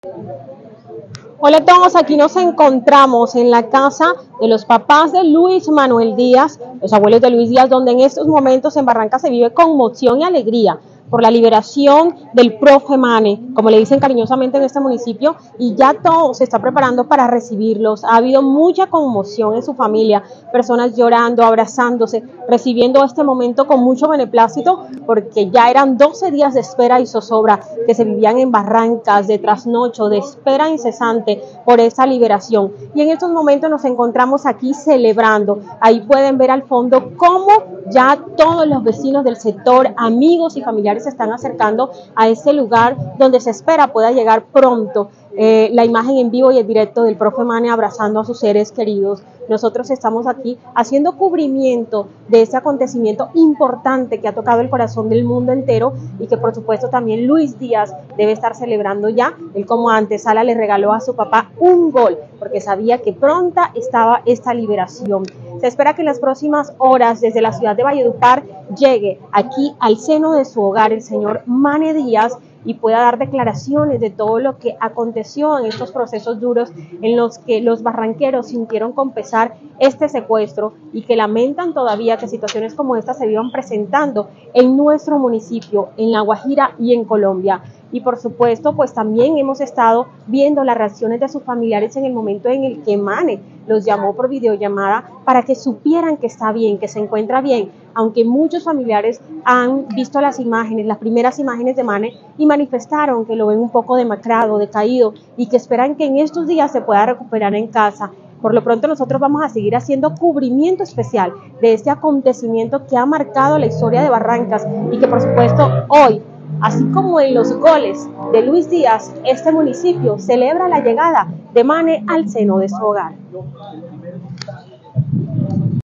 Hola a todos, aquí nos encontramos en la casa de los papás de Luis Manuel Díaz, los abuelos de Luis Díaz, donde en estos momentos en Barranca se vive conmoción y alegría por la liberación del profe Mane, como le dicen cariñosamente en este municipio, y ya todo se está preparando para recibirlos. Ha habido mucha conmoción en su familia, personas llorando, abrazándose, recibiendo este momento con mucho beneplácito, porque ya eran 12 días de espera y zozobra que se vivían en Barrancas, de trasnocho, de espera incesante por esa liberación. Y en estos momentos nos encontramos aquí celebrando. Ahí pueden ver al fondo cómo ya todos los vecinos del sector, amigos y familiares se están acercando a ese lugar donde se espera pueda llegar pronto la imagen en vivo y en directo del profe Mane abrazando a sus seres queridos. Nosotros estamos aquí haciendo cubrimiento de ese acontecimiento importante que ha tocado el corazón del mundo entero y que por supuesto también Luis Díaz debe estar celebrando ya. Él como antesala le regaló a su papá un gol porque sabía que pronta estaba esta liberación. Se espera que en las próximas horas desde la ciudad de Valledupar llegue aquí al seno de su hogar el señor Mane Díaz y pueda dar declaraciones de todo lo que aconteció en estos procesos duros en los que los barranqueros sintieron con pesar este secuestro y que lamentan todavía que situaciones como esta se vivan presentando en nuestro municipio, en La Guajira y en Colombia. Y por supuesto, pues también hemos estado viendo las reacciones de sus familiares en el momento en el que Mane los llamó por videollamada para que supieran que está bien, que se encuentra bien, aunque muchos familiares han visto las imágenes, las primeras imágenes de Mane y manifestaron que lo ven un poco demacrado, decaído y que esperan que en estos días se pueda recuperar en casa. Por lo pronto nosotros vamos a seguir haciendo cubrimiento especial de este acontecimiento que ha marcado la historia de Barrancas y que por supuesto hoy, así como en los goles de Luis Díaz, este municipio celebra la llegada de Mane al seno de su hogar.